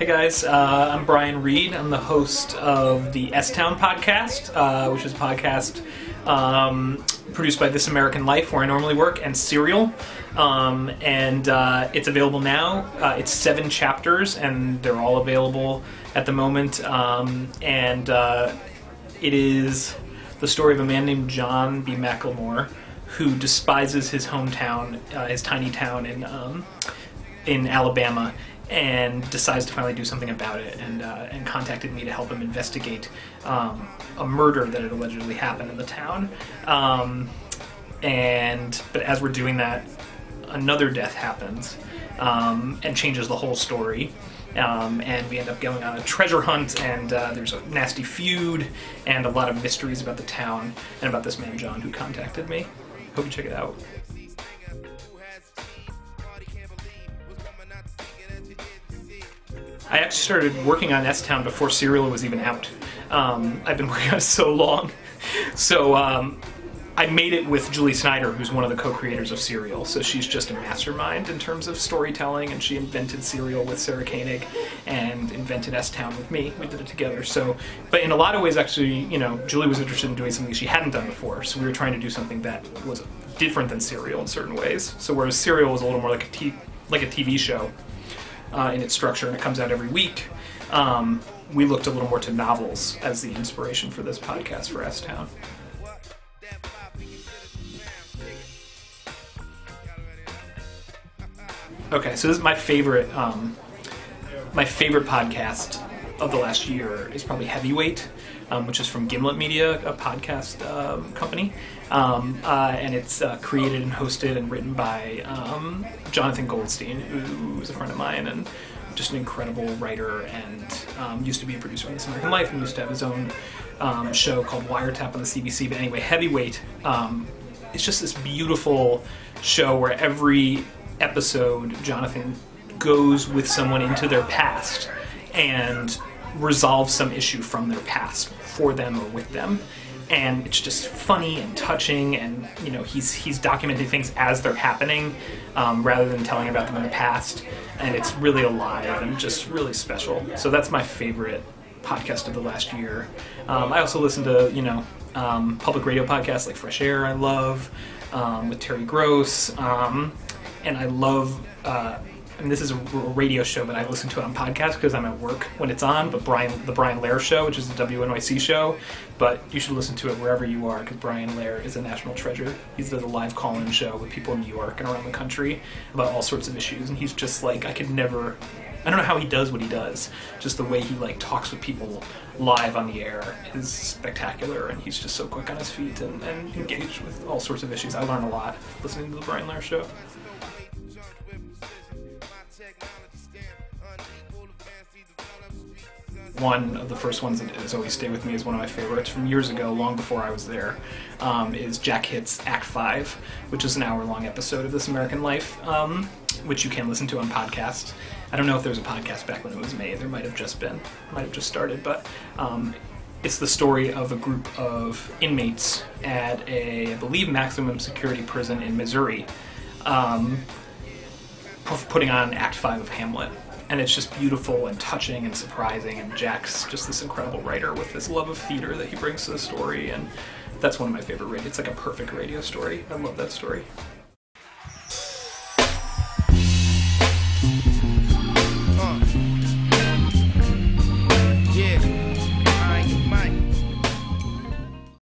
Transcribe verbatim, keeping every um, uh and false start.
Hey guys, uh, I'm Brian Reed. I'm the host of the S-Town podcast, uh, which is a podcast um, produced by This American Life, where I normally work, and Serial. Um, and uh, it's available now. Uh, it's seven chapters, and they're all available at the moment. Um, and uh, it is the story of a man named John B. McLemore, who despises his hometown, uh, his tiny town in um, in Alabama, and decides to finally do something about it, and uh, and contacted me to help him investigate um, a murder that had allegedly happened in the town. Um, and but as we're doing that, another death happens um, and changes the whole story. Um, and we end up going on a treasure hunt, and uh, there's a nasty feud and a lot of mysteries about the town and about this man John who contacted me. Hope you check it out. I actually started working on S-Town before Serial was even out. Um, I've been working on it so long. So um, I made it with Julie Snyder, who's one of the co-creators of Serial. So she's just a mastermind in terms of storytelling, and she invented Serial with Sarah Koenig and invented S-Town with me. We did it together. So, but in a lot of ways, actually, you know, Julie was interested in doing something she hadn't done before. So we were trying to do something that was different than Serial in certain ways. So whereas Serial was a little more like a t- like a T V show. Uh, in its structure, and it comes out every week. Um, we looked a little more to novels as the inspiration for this podcast for S-Town. Okay, so this is my favorite, um, my favorite podcast of the last year is probably Heavyweight, um, which is from Gimlet Media, a podcast um, company. Um, uh, and it's uh, created and hosted and written by um, Jonathan Goldstein, who is a friend of mine and just an incredible writer, and um, used to be a producer on This American Life, and used to have his own um, show called Wiretap on the C B C. But anyway, Heavyweight, um, it's just this beautiful show where every episode Jonathan goes with someone into their past and resolves some issue from their past for them or with them. And it's just funny and touching, and you know he's he's documenting things as they're happening, um, rather than telling about them in the past. And it's really alive and just really special. So that's my favorite podcast of the last year. Um, I also listen to you know um, public radio podcasts like Fresh Air. I love um, with Terry Gross, um, and I love. Uh, I mean, this is a radio show, but I listen to it on podcast because I'm at work when it's on. But Brian, the Brian Lehrer Show, which is a W N Y C show, but you should listen to it wherever you are because Brian Lehrer is a national treasure. He does a live call-in show with people in New York and around the country about all sorts of issues, and he's just like, I could never. I don't know how he does what he does. Just the way he like talks with people live on the air is spectacular, and he's just so quick on his feet and, and engaged with all sorts of issues. I learn a lot listening to the Brian Lehrer Show. One of the first ones that has always stayed with me is one of my favorites from years ago, long before I was there, um, is Jack Hitt's Act five, which is an hour-long episode of This American Life, um, which you can listen to on podcast. I don't know if there was a podcast back when it was made. There might have just been. Might have just started, but um, it's the story of a group of inmates at a, I believe, maximum security prison in Missouri, um, putting on Act five of Hamlet. And it's just beautiful and touching and surprising, and Jack's just this incredible writer with this love of theater that he brings to the story, and that's one of my favorite radio. It's like a perfect radio story. I love that story.